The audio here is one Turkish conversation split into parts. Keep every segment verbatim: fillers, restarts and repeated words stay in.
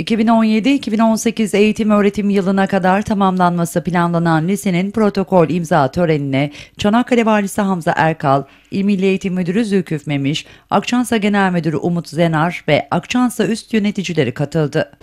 iki bin on yedi iki bin on sekiz eğitim öğretim yılına kadar tamamlanması planlanan lisenin protokol imza törenine Çanakkale Valisi Hamza Erkal, İl Milli Eğitim Müdürü Zülküf Memiş, Akçansa Genel Müdürü Umut Zenar ve Akçansa üst yöneticileri katıldı.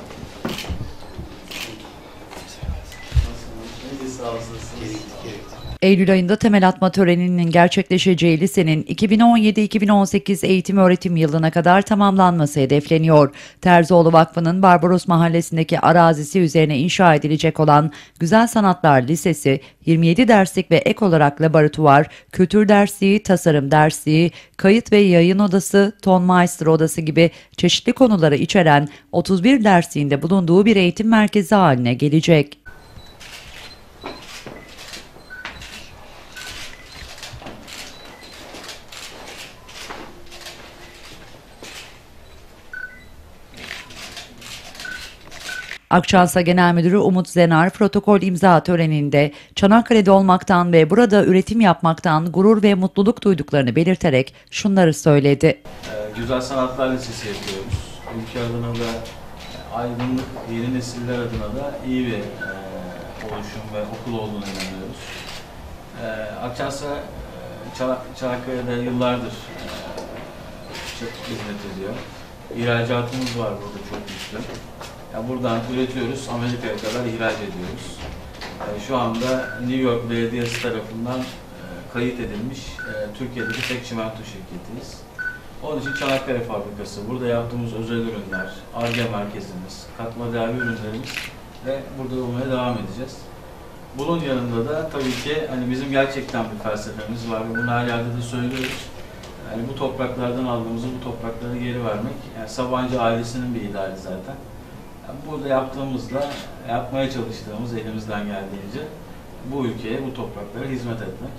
Eylül ayında temel atma töreninin gerçekleşeceği lisenin iki bin on yedi iki bin on sekiz eğitim öğretim yılına kadar tamamlanması hedefleniyor. Terzioğlu Vakfı'nın Barbaros Mahallesi'ndeki arazisi üzerine inşa edilecek olan Güzel Sanatlar Lisesi, yirmi yedi derslik ve ek olarak laboratuvar, kültür dersliği, tasarım dersliği, kayıt ve yayın odası, tonmeister odası gibi çeşitli konuları içeren otuz bir dersliğinde bulunduğu bir eğitim merkezi haline gelecek. Akçansa Genel Müdürü Umut Zenar, protokol imza töreninde Çanakkale'de olmaktan ve burada üretim yapmaktan gurur ve mutluluk duyduklarını belirterek şunları söyledi. Ee, Güzel Sanatlar Lisesi yapıyoruz. Ülke adına da, aydınlık yeni nesiller adına da iyi bir e, oluşum ve okul olduğunu inanıyoruz. E, Akçansa e, Çanakkale'de yıllardır e, hizmet ediyor. İhracatımız var burada çok güçlü. Yani buradan üretiyoruz, Amerika'ya kadar ihraç ediyoruz. Yani şu anda New York Belediyesi tarafından e, kayıt edilmiş e, Türkiye'deki tek çimento şirketiyiz. Onun için Çanakkale Fabrikası, burada yaptığımız özel ürünler, Ar-Ge merkezimiz, katma değerli ürünlerimiz ve burada olmaya devam edeceğiz. Bunun yanında da tabii ki hani bizim gerçekten bir felsefemiz var ve bunu her yerde de söylüyoruz. Yani bu topraklardan aldığımızı bu topraklara geri vermek, yani Sabancı ailesinin bir ideali zaten. Burada yaptığımızda, yapmaya çalıştığımız elimizden geldiğince bu ülkeye, bu topraklara hizmet etmek.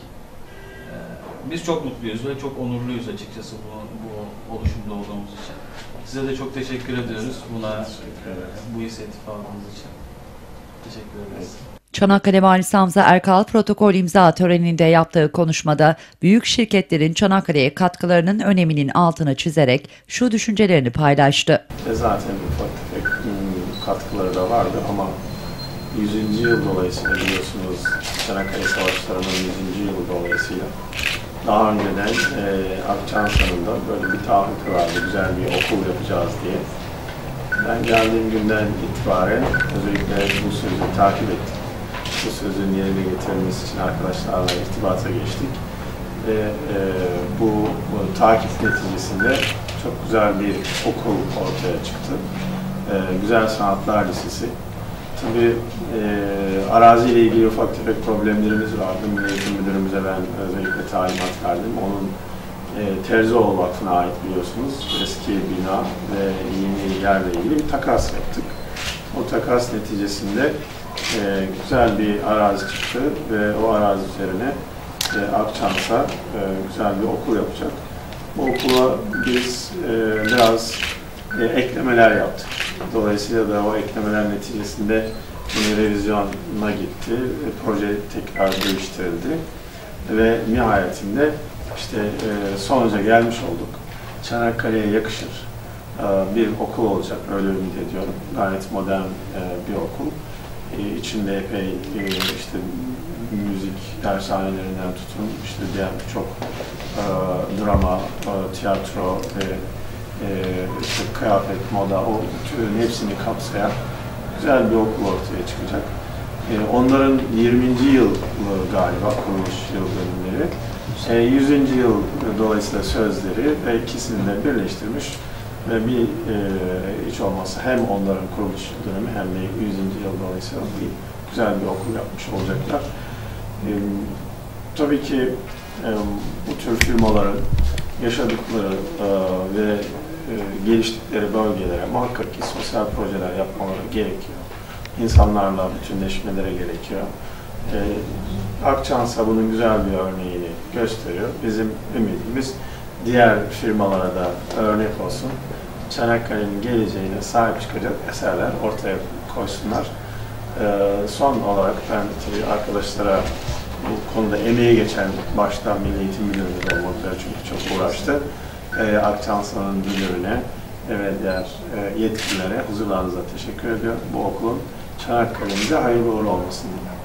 Biz çok mutluyuz ve çok onurluyuz açıkçası bu, bu oluşumda olduğumuz için. Size de çok teşekkür ediyoruz buna, bu inisiyatifi aldığınız için. Teşekkür ederiz. Çanakkale Valisi Hamza Erkal, protokol imza töreninde yaptığı konuşmada büyük şirketlerin Çanakkale'ye katkılarının öneminin altını çizerek şu düşüncelerini paylaştı. Zaten ufak tefek katkıları da vardı ama yüzüncü yıl dolayısıyla biliyorsunuz Çanakkale Savaşları'nın yüzüncü yılı dolayısıyla daha önceden e, Akçansa'nın da böyle bir taahhütü vardı, güzel bir okul yapacağız diye. Ben geldiğim günden itibaren özellikle bu sözü takip ettim. Bu sözün yerine getirilmesi için arkadaşlarla irtibata geçtik. Ve e, bu, bu takip neticesinde çok güzel bir okul ortaya çıktı. E, Güzel Sanatlar Lisesi. Tabii e, araziyle ilgili ufak tefek problemlerimiz vardı. Milli Eğitim Müdürümüze ben özellikle talimat verdim. Onun e, Terzioğlu Vakfı'na ait biliyorsunuz. Eski bina ve yeni yerle ilgili bir takas yaptık. O takas neticesinde e, güzel bir arazi çıktı ve o arazi üzerine e, Akçansa e, güzel bir okul yapacak. Bu okula biz e, biraz e, eklemeler yaptık. Dolayısıyla da o eklemeler neticesinde bir revizyona gitti. E, proje tekrar değiştirildi. Ve nihayetinde işte e, sonuca gelmiş olduk. Çanakkale'ye yakışır e, bir okul olacak, öyle ümit ediyorum. Gayet modern e, bir okul. E, içinde epey e, işte müzik dershanelerinden tutun, işte diğer birçok e, drama, e, tiyatro ve e, işte kıyafet, moda, o türün hepsini kapsayan güzel bir okul ortaya çıkacak. E, onların yirminci yıl galiba kuruluş yıl dönümleri, e, yüzüncü yıl dolayısıyla sözleri ve ikisini de birleştirmiş ve bir e, hiç olmazsa hem onların kuruluş dönemi hem de yüzüncü yıl dolayısıyla bir güzel bir okul yapmış olacaklar. E, tabii ki e, bu tür firmaların yaşadıkları e, ve e, geliştikleri bölgelere muhakkak ki sosyal projeler yapmaları gerekiyor. İnsanlarla bütünleşmeleri gerekiyor. E, Akçansa bunun güzel bir örneğini gösteriyor. Bizim ümidimiz diğer firmalara da örnek olsun. Çanakkale'nin geleceğine sahip çıkacak eserler ortaya koysunlar. Ee, son olarak ben tabii arkadaşlara bu konuda emeği geçen başta Milli Eğitim Müdürlüğü olmak üzere çünkü çok uğraştı. Ee, Akçansa'nın müdürüne, ve diğer e, yetkililere, huzurlarınıza teşekkür ediyorum. Bu okulun Çanakkale'mize hayırlı uğurlu olmasını diliyorum.